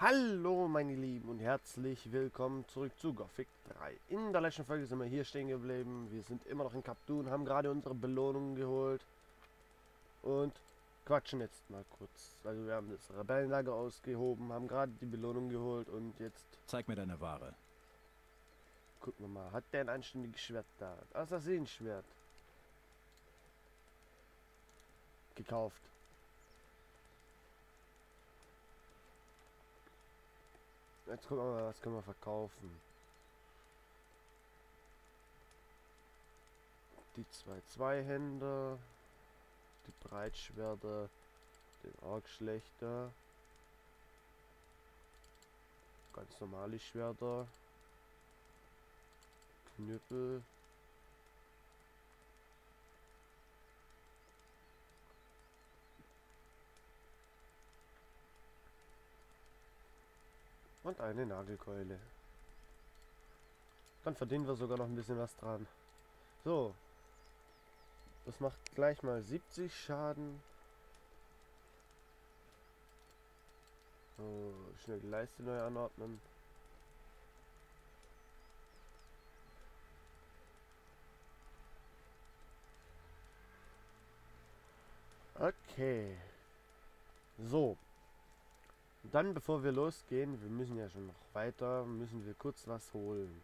Hallo meine Lieben und herzlich willkommen zurück zu Gothic 3. In der letzten Folge sind wir hier stehen geblieben. Wir sind immer noch in Kap Dun, haben gerade unsere Belohnungen geholt und quatschen jetzt mal kurz. Also wir haben das Rebellenlager ausgehoben, haben gerade die Belohnung geholt und jetzt Zeig mir deine Ware. gucken wir mal. Hat der ein anständiges Schwert da? Assassinenschwert. Gekauft. Jetzt gucken wir mal, was können wir verkaufen. Die zwei Zweihänder, die Breitschwerter, den Argschlechter, ganz normale Schwerter, Knüppel, und eine Nagelkeule. Dann verdienen wir sogar noch ein bisschen was dran. So, das macht gleich mal 70 Schaden. So, schnell die Leiste neu anordnen. Okay. So. Dann, bevor wir losgehen, wir müssen ja schon noch weiter, müssen wir kurz was holen.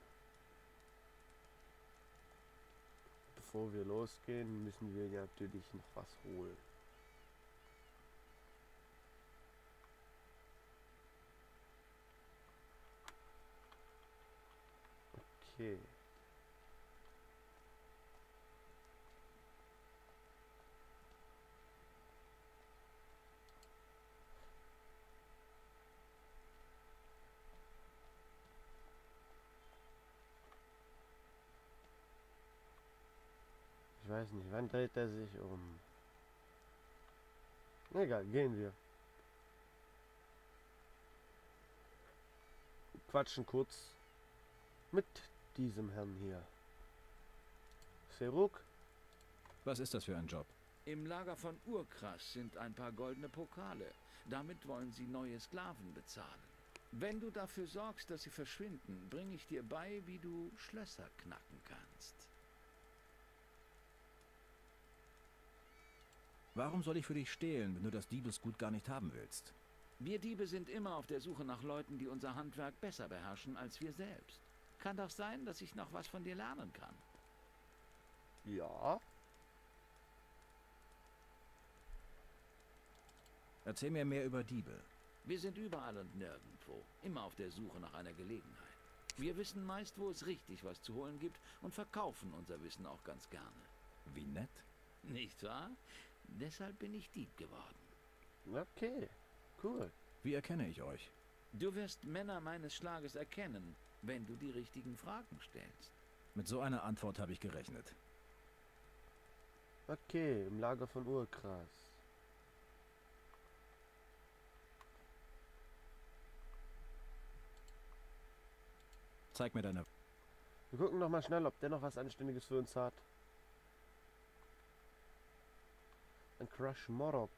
Bevor wir losgehen, müssen wir ja natürlich noch was holen. Okay. Ich weiß nicht, wann dreht er sich um? Egal, gehen wir. Quatschen kurz mit diesem Herrn hier. Seruk? Was ist das für ein Job? Im Lager von Urkrass sind ein paar goldene Pokale. Damit wollen sie neue Sklaven bezahlen. Wenn du dafür sorgst, dass sie verschwinden, bringe ich dir bei, wie du Schlösser knacken kannst. Warum soll ich für dich stehlen, wenn du das Diebesgut gar nicht haben willst? Wir Diebe sind immer auf der Suche nach Leuten, die unser Handwerk besser beherrschen als wir selbst. Kann doch sein, dass ich noch was von dir lernen kann. Ja. Erzähl mir mehr über Diebe. Wir sind überall und nirgendwo, immer auf der Suche nach einer Gelegenheit. Wir wissen meist, wo es richtig was zu holen gibt und verkaufen unser Wissen auch ganz gerne. Wie nett. Nicht wahr? Deshalb bin ich Dieb geworden. Okay. Cool. Wie erkenne ich euch? Du wirst Männer meines Schlages erkennen, wenn du die richtigen Fragen stellst. Mit so einer Antwort habe ich gerechnet. Okay, im Lager von Urkrass. Zeig mir deine... Wir gucken noch mal schnell, ob der noch was Anständiges für uns hat. Ein Crush Morok.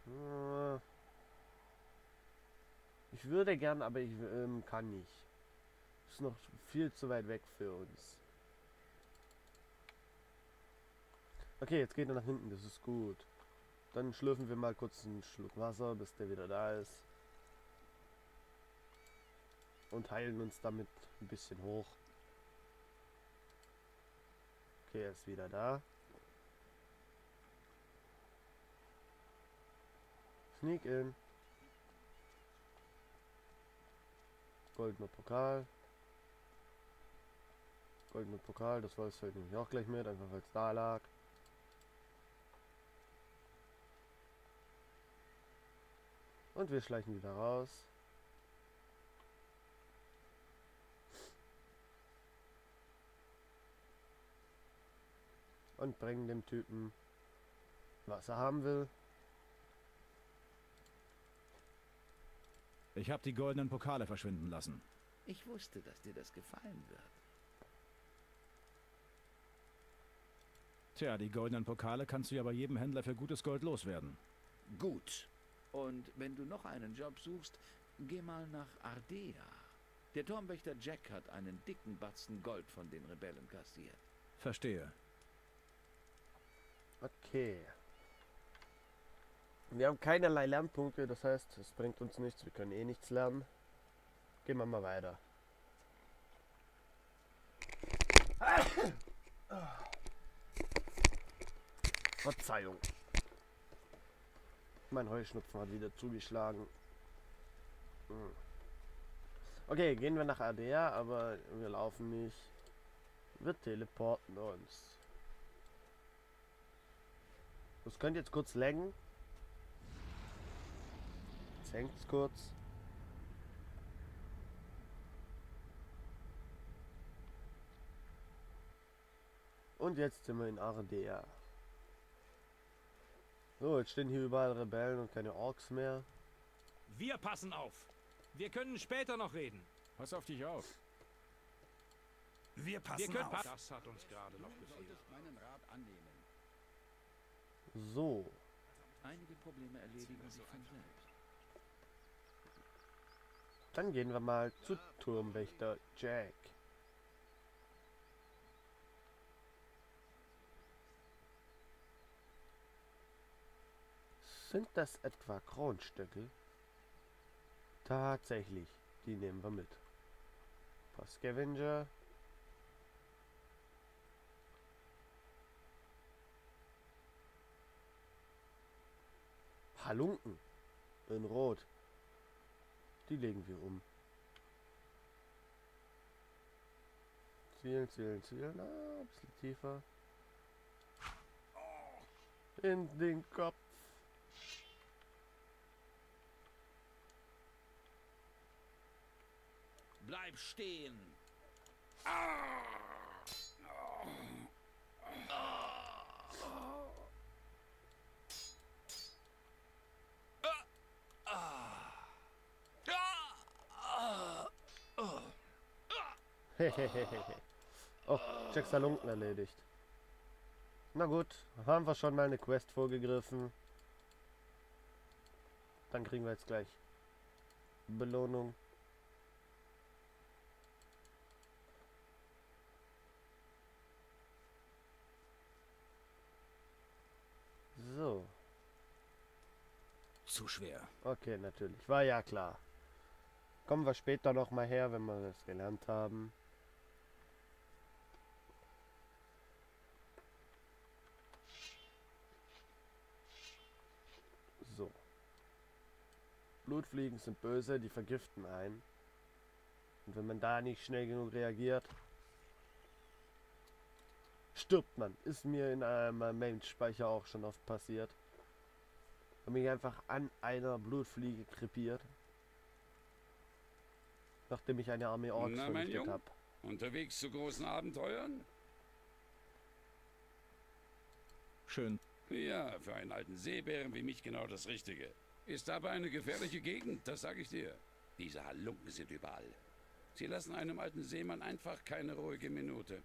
Ich würde gern, aber ich kann nicht. Ist noch viel zu weit weg für uns. Okay, jetzt geht er nach hinten, das ist gut. Dann schlürfen wir mal kurz einen Schluck Wasser, bis der wieder da ist. Und heilen uns damit ein bisschen hoch. Okay, er ist wieder da. Sneak in. Goldener Pokal. Goldener Pokal, das weiß halt nämlich auch gleich mit, einfach weil es da lag. Und wir schleichen wieder raus. Und bringen dem Typen, was er haben will. Ich habe die goldenen Pokale verschwinden lassen. Ich wusste, dass dir das gefallen wird. Tja, die goldenen Pokale kannst du ja bei jedem Händler für gutes Gold loswerden. Gut. Und wenn du noch einen Job suchst, Geh mal nach Ardea. Der Turmwächter Jack hat einen dicken Batzen Gold von den Rebellen kassiert. Verstehe. Okay. Wir haben keinerlei Lernpunkte, das heißt, es bringt uns nichts. Wir können eh nichts lernen. Gehen wir mal weiter. Verzeihung. Mein Heuschnupfen hat wieder zugeschlagen. Okay, gehen wir nach Ardea, aber wir laufen nicht. Wir teleporten uns. Das könnte jetzt kurz laggen. Jetzt hängt es kurz. Und jetzt sind wir in Ardea. So, jetzt stehen hier überall Rebellen und keine Orks mehr. Wir passen auf. Wir können später noch reden. Pass auf dich auf. Wir passen auf. Das hat uns gerade noch gefehlt. Meinen Rat annehmen. So. Einige Probleme erledigen sich von selbst. Dann gehen wir mal zu Turmwächter Jack. Sind das etwa Kronstöckel? Tatsächlich, die nehmen wir mit. Ein paar Scavenger. Halunken in Rot. Die legen wir um. Zielen, zielen, zielen. Ah, ein bisschen tiefer. In den Kopf. Bleib stehen! Oh, Jacks Halunken erledigt. Na gut, haben wir schon mal eine Quest vorgegriffen. Dann kriegen wir jetzt gleich Belohnung. So. Zu schwer. Okay, natürlich. War ja klar. Kommen wir später noch mal her, wenn wir das gelernt haben. So. Blutfliegen sind böse, die vergiften einen. Und wenn man da nicht schnell genug reagiert, stirbt man. Ist mir in meinem Main-Speicher auch schon oft passiert. Habe mich einfach an einer Blutfliege krepiert. Nachdem ich eine Armee Orks Na, mein vernichtet Junge, habe. unterwegs zu großen Abenteuern? Schön. Ja, für einen alten Seebären wie mich genau das Richtige. Ist aber eine gefährliche Gegend, das sage ich dir. Diese Halunken sind überall. Sie lassen einem alten Seemann einfach keine ruhige Minute.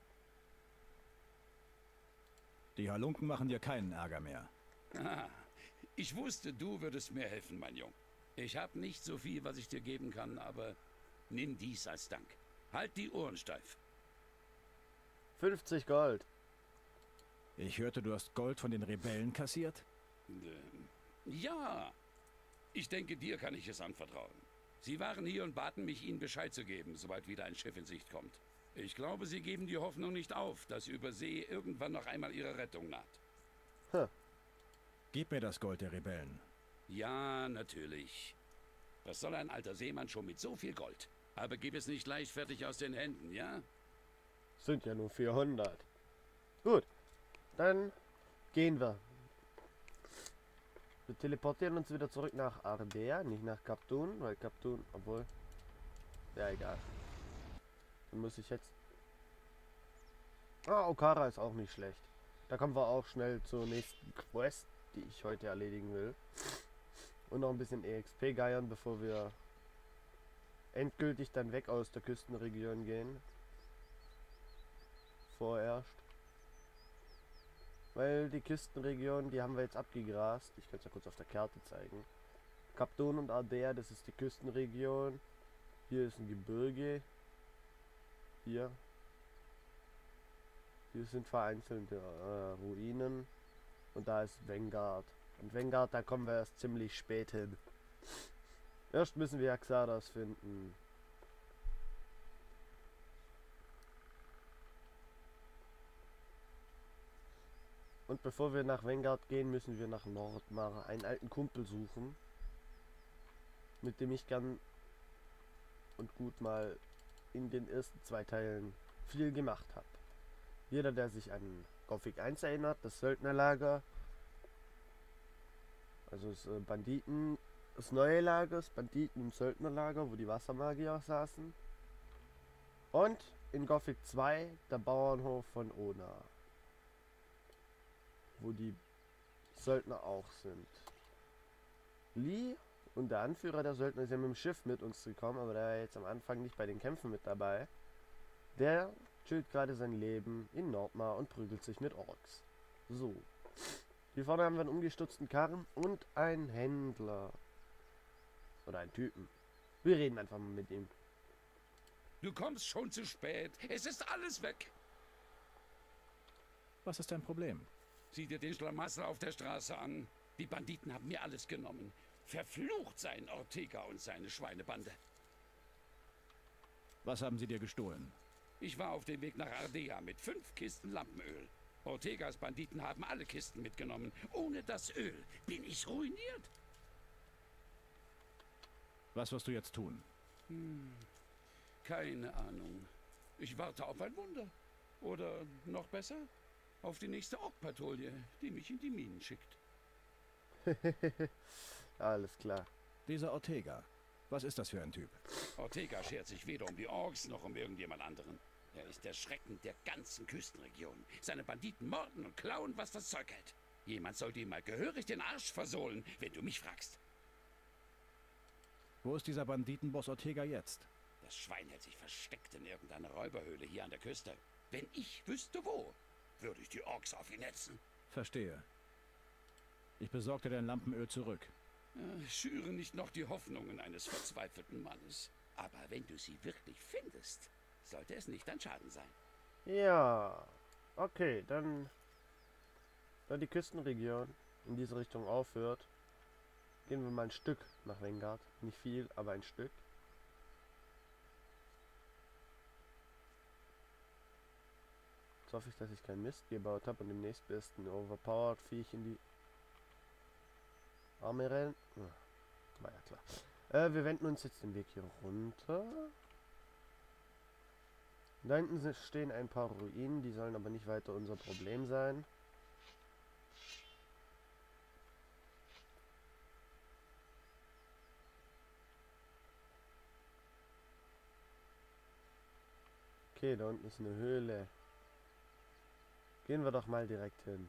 Die Halunken machen dir keinen Ärger mehr. Ah, ich wusste, du würdest mir helfen, mein Junge. Ich habe nicht so viel, was ich dir geben kann, aber nimm dies als Dank. Halt die Ohren steif. 50 Gold. Ich hörte, du hast Gold von den Rebellen kassiert? Ja, ich denke, dir kann ich es anvertrauen. Sie waren hier und baten mich, Ihnen Bescheid zu geben, sobald wieder ein Schiff in Sicht kommt. Ich glaube, Sie geben die Hoffnung nicht auf, dass über See irgendwann noch einmal Ihre Rettung naht. Huh. Gib mir das Gold der Rebellen. Ja, natürlich. Das soll ein alter Seemann schon mit so viel Gold. Aber gib es nicht leichtfertig aus den Händen, ja? Sind ja nur 400. Gut. Dann gehen wir. Wir teleportieren uns wieder zurück nach Ardea, nicht nach Kaptun, weil Kaptun, obwohl... Ja, egal. Dann muss ich jetzt... Ah, Okara ist auch nicht schlecht. Da kommen wir auch schnell zur nächsten Quest, die ich heute erledigen will. Und noch ein bisschen EXP geiern, bevor wir endgültig dann weg aus der Küstenregion gehen. Vorerst. Weil die Küstenregion, die haben wir jetzt abgegrast. Ich kann es ja kurz auf der Karte zeigen. Kapton und Ardea, das ist die Küstenregion. Hier ist ein Gebirge. Hier. Hier sind vereinzelte Ruinen. Und da ist Vanguard. Und Vanguard, da kommen wir erst ziemlich spät hin. Erst müssen wir Xardas finden. Und bevor wir nach Vanguard gehen, müssen wir nach Nordmar einen alten Kumpel suchen, mit dem ich gern und gut mal in den ersten 2 Teilen viel gemacht habe. Jeder, der sich an Gothic 1 erinnert, das Söldnerlager, also das Banditen, das neue Lager, das Banditen- und Söldnerlager, wo die Wassermagier saßen. Und in Gothic 2 der Bauernhof von Ona, wo die Söldner auch sind. Lee und der Anführer der Söldner ist ja mit dem Schiff mit uns gekommen, aber der war jetzt am Anfang nicht bei den Kämpfen mit dabei. Der chillt gerade sein Leben in Nordmar und prügelt sich mit Orks. So. Hier vorne haben wir einen umgestutzten Karren und einen Händler. Oder einen Typen. Wir reden einfach mal mit ihm. Du kommst schon zu spät. Es ist alles weg. Was ist dein Problem? Sieh dir den Schlamassel auf der Straße an. Die Banditen haben mir alles genommen. Verflucht seien Ortega und seine Schweinebande. Was haben sie dir gestohlen? Ich war auf dem Weg nach Ardea mit 5 Kisten Lampenöl. Ortegas Banditen haben alle Kisten mitgenommen. Ohne das Öl bin ich ruiniert. Was wirst du jetzt tun? Keine Ahnung. Ich warte auf ein Wunder. Oder noch besser, auf die nächste Ork-Patrouille, die mich in die Minen schickt. Alles klar. Dieser Ortega. Was ist das für ein Typ? Ortega schert sich weder um die Orks noch um irgendjemand anderen. Er ist der Schrecken der ganzen Küstenregion. Seine Banditen morden und klauen, was das Zeug hält. Jemand sollte ihm mal gehörig den Arsch versohlen, wenn du mich fragst. Wo ist dieser Banditenboss Ortega jetzt? Das Schwein hält sich versteckt in irgendeiner Räuberhöhle hier an der Küste. Wenn ich wüsste wo, würde ich die Orks auf ihn hetzen. Verstehe. Ich besorge dir dein Lampenöl zurück. Schüre nicht noch die Hoffnungen eines verzweifelten Mannes. Aber wenn du sie wirklich findest, sollte es nicht dein Schaden sein. Ja. Okay, dann... Da die Küstenregion in diese Richtung aufhört, gehen wir mal ein Stück nach Vanguard. Nicht viel, aber ein Stück. Jetzt hoffe ich, dass ich keinen Mist gebaut habe und demnächst besten overpowered Viech in die Arme rennen. War ja klar. Wir wenden uns jetzt den Weg hier runter. Da hinten stehen ein paar Ruinen, die sollen aber nicht weiter unser Problem sein. Okay, da unten ist eine Höhle. Gehen wir doch mal direkt hin.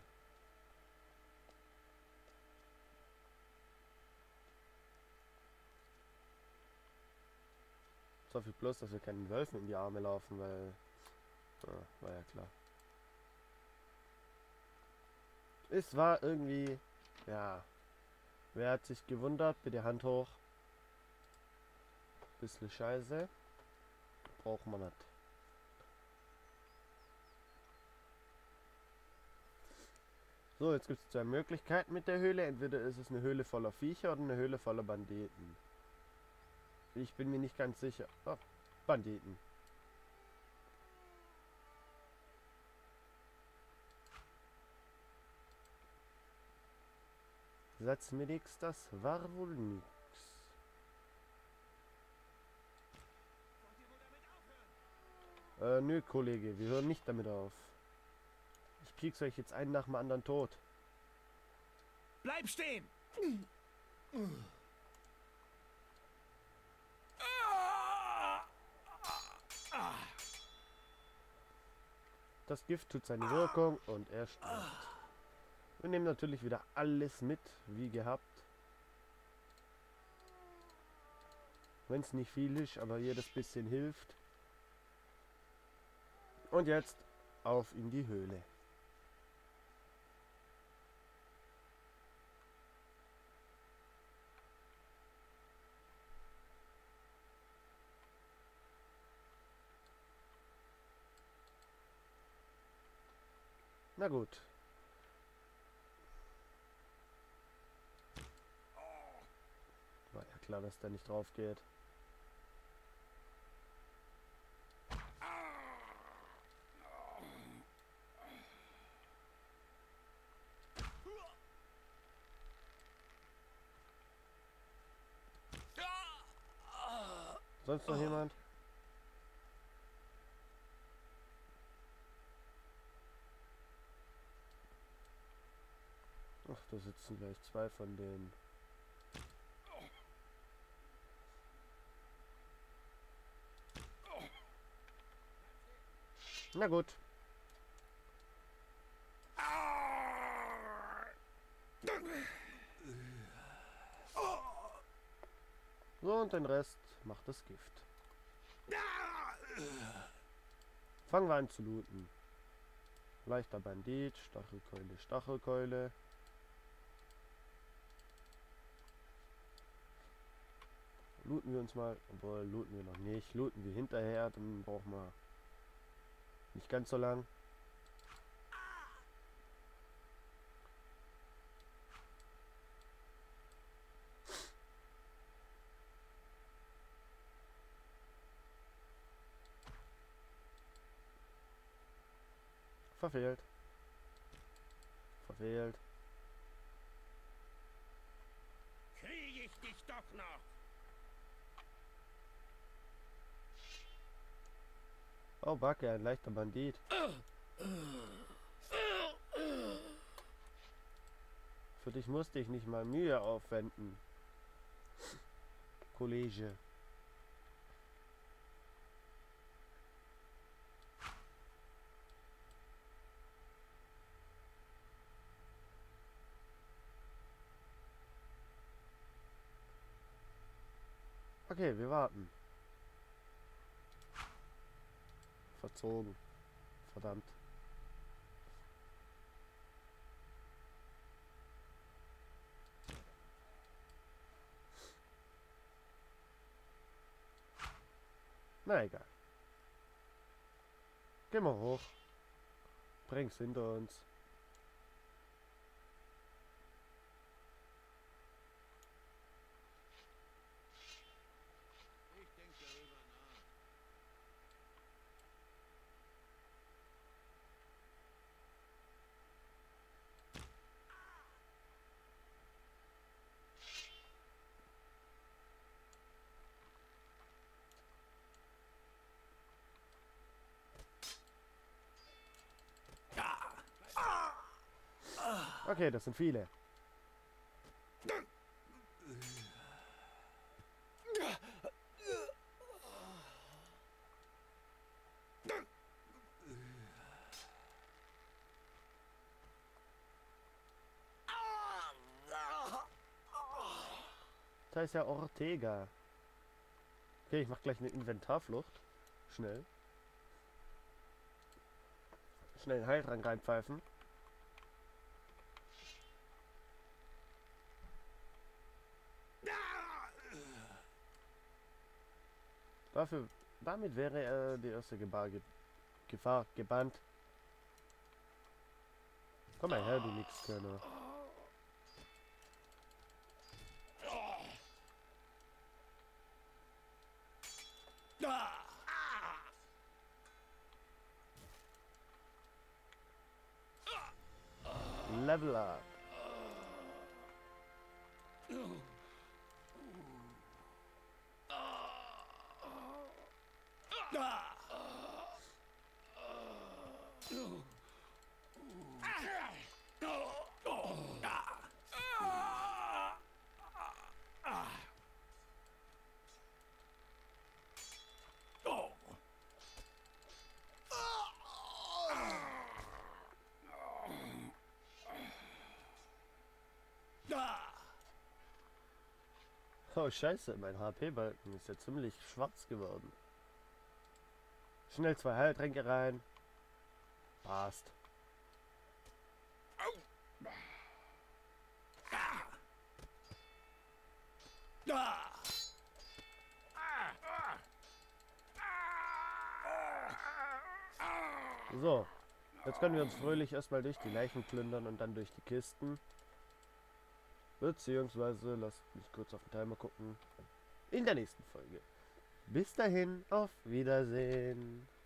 Ich hoffe bloß, dass wir keinen Wölfen in die Arme laufen, weil... war ja klar. Es war irgendwie... Ja. Wer hat sich gewundert? Bitte Hand hoch. Bisschen Scheiße. Braucht man nicht. So, jetzt gibt es 2 Möglichkeiten mit der Höhle. Entweder ist es eine Höhle voller Viecher oder eine Höhle voller Banditen. Ich bin mir nicht ganz sicher. Oh, Banditen. Satz mir nix, das war wohl nix. Nö, Kollege, wir hören nicht damit auf. Ich krieg's euch jetzt einen nach dem anderen tot. Bleib stehen! Das Gift tut seine Wirkung und er stirbt. Wir nehmen natürlich wieder alles mit, wie gehabt. Wenn es nicht viel ist, aber jedes bisschen hilft. Und jetzt auf in die Höhle. Na gut. War ja klar, dass der nicht drauf geht. Sonst noch jemand? Ach, da sitzen gleich zwei von denen. Na gut. So, und den Rest macht das Gift. Fangen wir an zu looten. Leichter Bandit, Stachelkeule, Stachelkeule. Looten wir uns mal, obwohl looten wir noch nicht. Looten wir hinterher, dann brauchen wir nicht ganz so lang. Verfehlt. Verfehlt. Kriege ich dich doch noch! Oh, Backe, ein leichter Bandit. Für dich musste ich nicht mal Mühe aufwenden. Kollege. Okay, wir warten. Verzogen. Verdammt. Na egal. Gehen wir hoch. Bring's hinter uns. Okay, das sind viele. Da ist ja Ortega. Okay, ich mach gleich eine Inventarflucht. Schnell. Schnell einen Heiltrank reinpfeifen. Damit wäre die erste Gefahr gebannt. Komm mal her, du Nixkönner. Level up. Oh scheiße, mein HP-Balken ist ja ziemlich schwarz geworden. Schnell 2 Heiltränke rein. Passt. So. Jetzt können wir uns fröhlich erstmal durch die Leichen plündern und dann durch die Kisten. Beziehungsweise, lasst mich kurz auf den Timer gucken. In der nächsten Folge. Bis dahin, auf Wiedersehen.